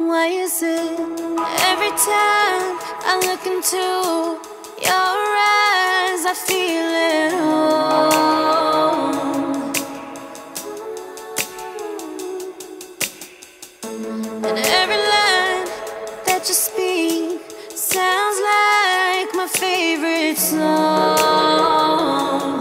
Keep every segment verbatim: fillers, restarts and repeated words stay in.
Why is it every time I look into your eyes, I feel it all? And every line that you speak sounds like my favorite song.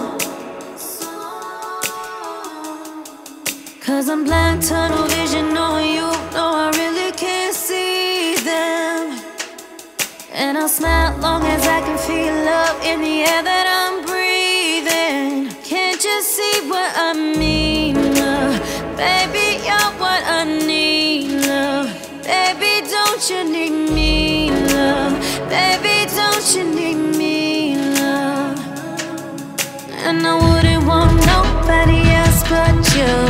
'Cause I'm blind, tunnel vision on you. No, I really can't see them. And I'll smile long as I can feel love in the air that I'm breathing. Can't you see what I mean, love? Baby, you're what I need, love. Baby, don't you need me, love? Baby, don't you need me, love? And I wouldn't want nobody else but you.